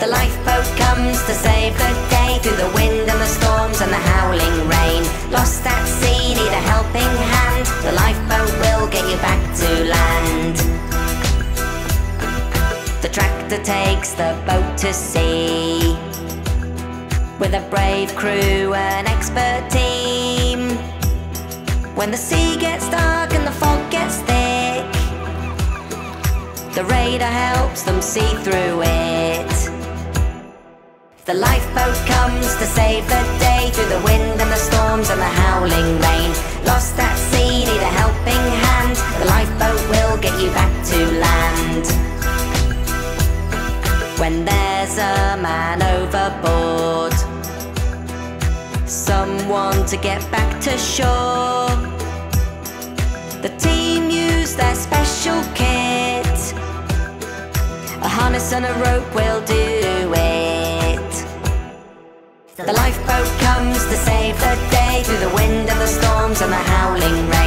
The lifeboat comes to save the day through the wind and the storms and the howling rain. Lost at sea, need a helping hand. The lifeboat will get you back to land. The tractor takes the boat to sea with a brave crew, an expert team. When the sea gets dark and the fog gets thick, the radar helps them see through it. The lifeboat comes to save the day through the wind and the storms and the howling rain. Lost at sea, need a helping hand. The lifeboat will get you back to land. When there's a man overboard, someone to get back to shore, the team use their special kit. A harness and a rope will do it. The lifeboat comes to save the day through the wind and the storms and the howling rain.